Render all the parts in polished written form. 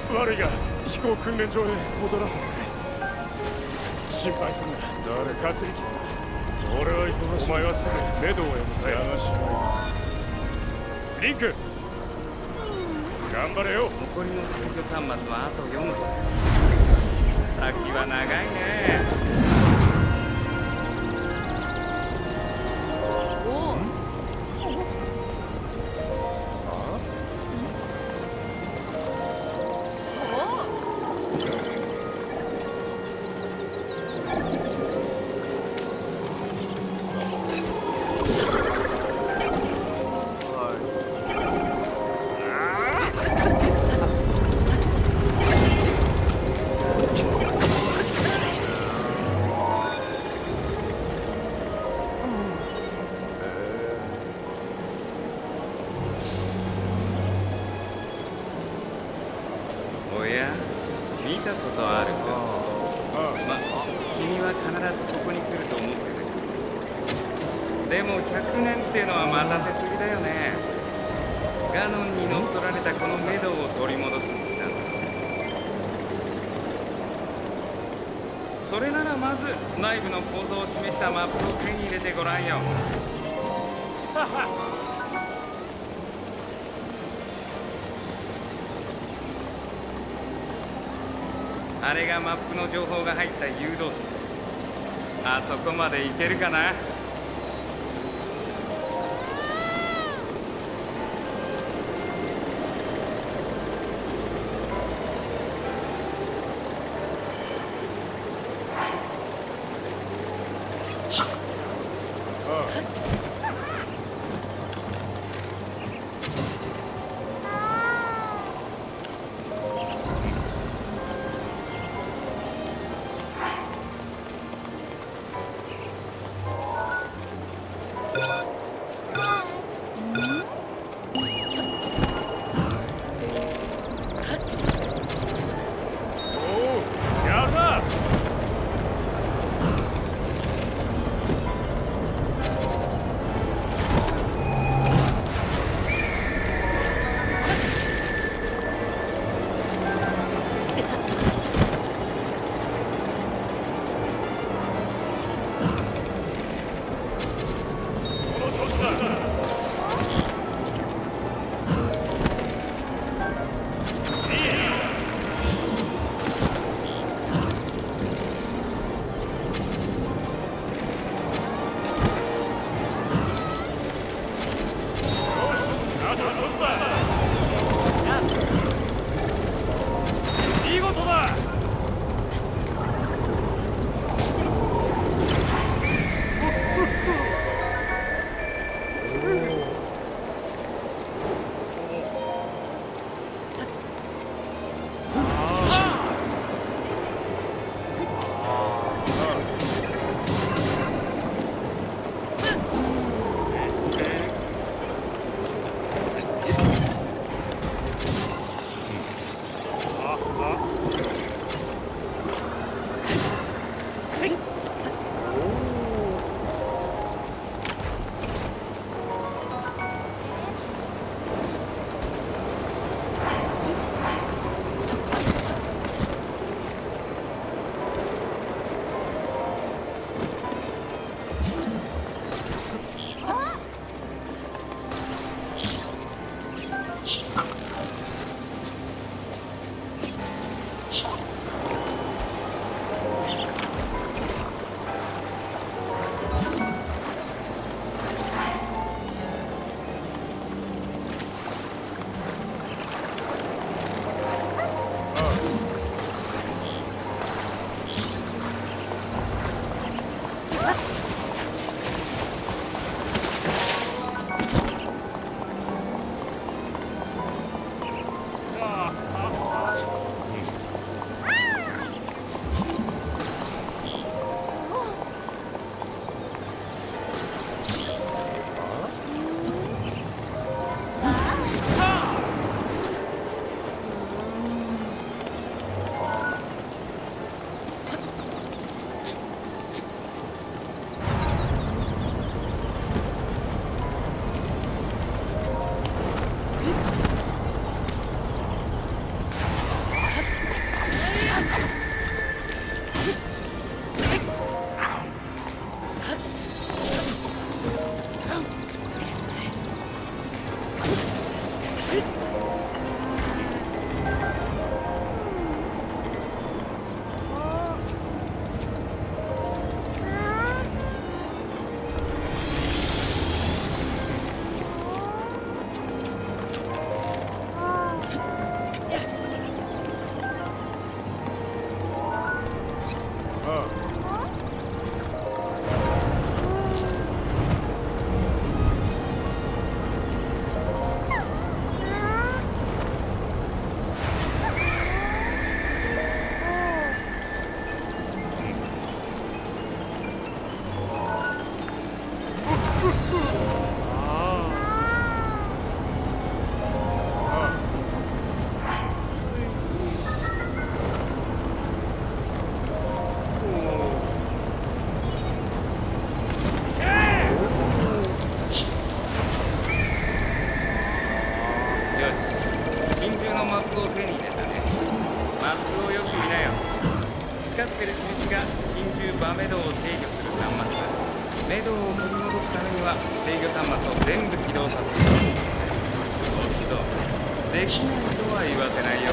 悪いが飛行訓練場へ戻らせてくれ。心配するな。誰かすり傷だ。俺は忙しい。お前はすぐメドウへ向かえ。流しリンク頑張れよ。 残りの制御端末はあと4個。先は長いね。でも100年ってのは待たせすぎだよね。ガノンに乗っ取られたこのメドウを取り戻しに来たんだ。それならまず内部の構造を示したマップを手に入れてごらんよ。あれがマップの情報が入った誘導線。あそこまで行けるかな。 なよ。光ってる印が真珠バメドウを制御する端末だ。メドウを取り戻すためには制御端末を全部起動させる。おっと、できないとは言わせないよ。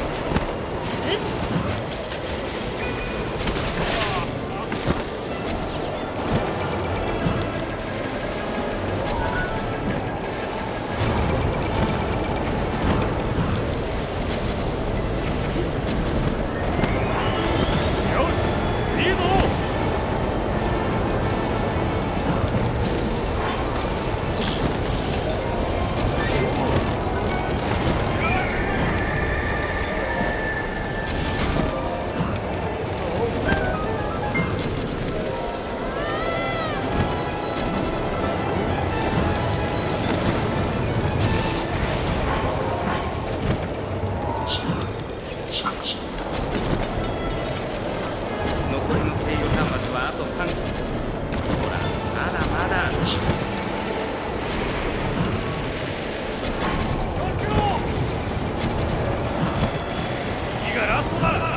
残りの制御端末はあと3機。ほら、まだまだ。 次がラストだ。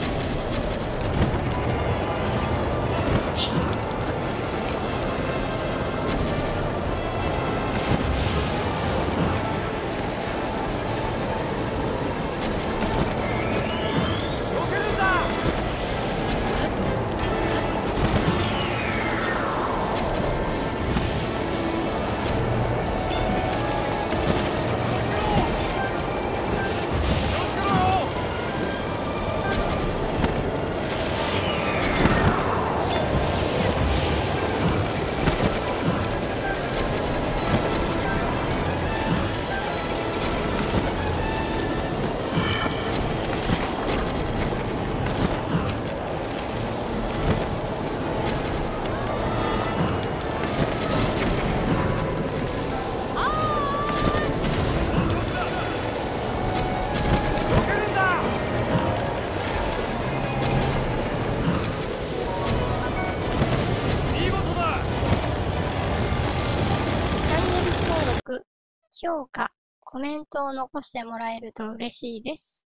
チャンネル登録、評価、コメントを残してもらえると嬉しいです。